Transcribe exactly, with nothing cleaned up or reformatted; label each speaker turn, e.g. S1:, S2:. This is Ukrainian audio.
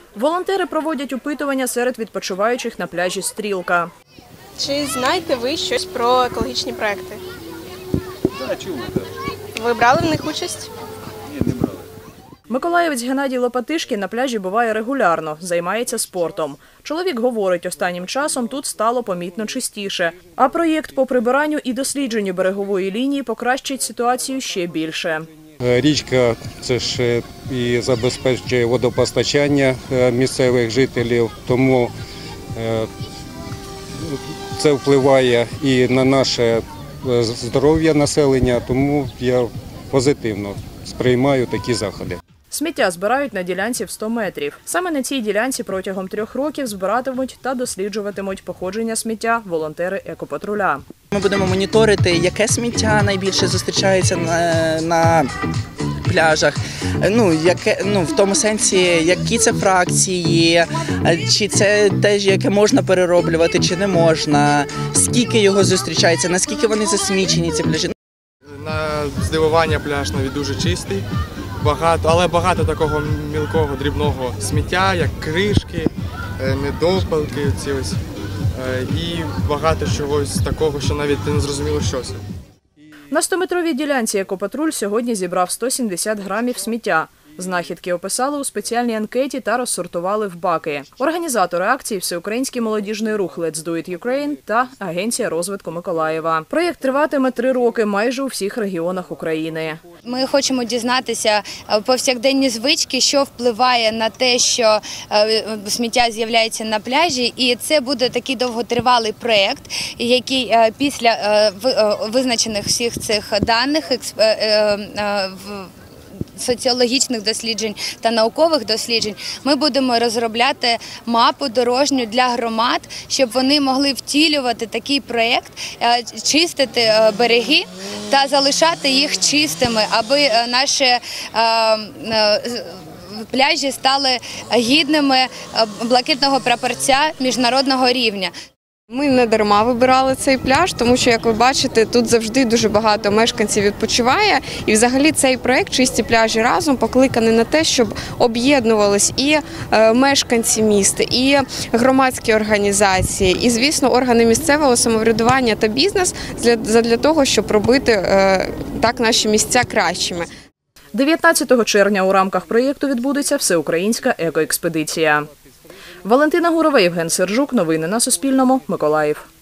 S1: Волонтери проводять опитування серед відпочиваючих на пляжі «Стрілка».
S2: Чи знаєте ви щось про екологічні проекти?
S3: Так, чули, так.
S2: Ви брали в них участь?
S3: Ні, не брали.
S1: Миколаївець Геннадій Лопатишкін на пляжі буває регулярно, займається спортом. Чоловік говорить, останнім часом тут стало помітно чистіше. А проєкт по прибиранню і дослідженню берегової лінії покращить ситуацію ще більше.
S4: Річка – це ж і забезпечує водопостачання місцевих жителів, тому це впливає і на наше здоров'я населення, тому я позитивно сприймаю такі заходи.
S1: Сміття збирають на ділянці в сто метрів. Саме на цій ділянці протягом трьох років збиратимуть та досліджуватимуть походження сміття волонтери екопатруля.
S5: Ми будемо моніторити, яке сміття найбільше зустрічається на, на пляжах, ну, яке, ну, в тому сенсі, які це фракції, чи це те, яке можна перероблювати, чи не можна, скільки його зустрічається, наскільки вони засмічені, ці пляжі.
S6: На здивування пляж навіть дуже чистий, багато, але багато такого мілкого, дрібного сміття, як кришки, недопалки, ці ось, і багато чогось такого, що навіть не зрозуміло, що це.
S1: На стометровій ділянці екопатруль сьогодні зібрав сто сімдесят грамів сміття. Знахідки описали у спеціальній анкеті та розсортували в баки. Організатори акції – Всеукраїнський молодіжний рух «Let's do it Ukraine» та Агенція розвитку Миколаєва. Проєкт триватиме три роки майже у всіх регіонах України.
S7: Ми хочемо дізнатися повсякденні звички, що впливає на те, що сміття з'являється на пляжі. І це буде такий довготривалий проєкт, який після визначених всіх цих даних соціологічних досліджень та наукових досліджень ми будемо розробляти мапу дорожню для громад, щоб вони могли втілювати такий проєкт, чистити береги та залишати їх чистими, аби наші пляжі стали гідними блакитного прапорця міжнародного рівня.
S8: Ми не дарма вибирали цей пляж, тому що, як ви бачите, тут завжди дуже багато мешканців відпочиває. І взагалі цей проєкт «Чисті пляжі разом» покликаний на те, щоб об'єднувались і мешканці міста, і громадські організації, і, звісно, органи місцевого самоврядування та бізнес для того, щоб робити так наші місця кращими.
S1: дев'ятнадцятого червня у рамках проєкту відбудеться всеукраїнська екоекспедиція. Валентина Гурова, Євген Сержук. Новини на Суспільному. Миколаїв.